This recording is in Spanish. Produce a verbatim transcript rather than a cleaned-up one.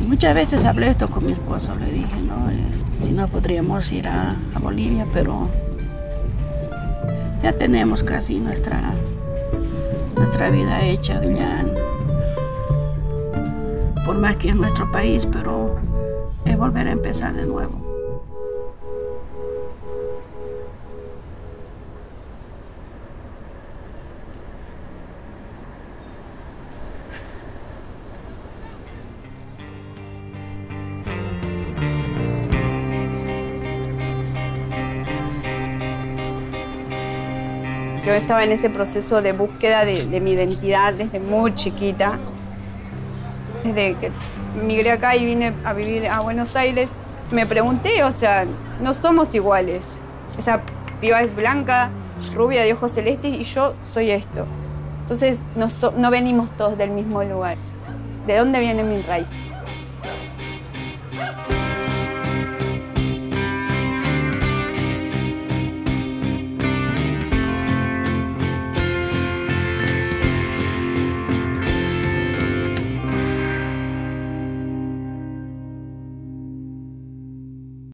Muchas veces hablé esto con mi esposo, le dije, ¿no? Eh, si no podríamos ir a, a Bolivia, pero ya tenemos casi nuestra, nuestra vida hecha, ya, por más que es nuestro país, pero es volver a empezar de nuevo. Yo estaba en ese proceso de búsqueda de, de mi identidad desde muy chiquita. Desde que migré acá y vine a vivir a Buenos Aires, me pregunté, o sea, no somos iguales. Esa piba es blanca, rubia, de ojos celestes, y yo soy esto. Entonces, no, so, no venimos todos del mismo lugar. ¿De dónde viene mi raíz?